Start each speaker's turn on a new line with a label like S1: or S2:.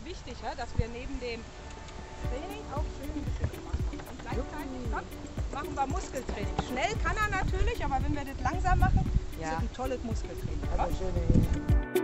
S1: wichtig, dass wir neben dem Training auch schön ein bisschen Spaß machen. Und gleichzeitig machen wir Muskeltraining. Schnell kann er natürlich, aber wenn wir das langsam machen, ist es ein tolles Muskeltraining.
S2: Also schöne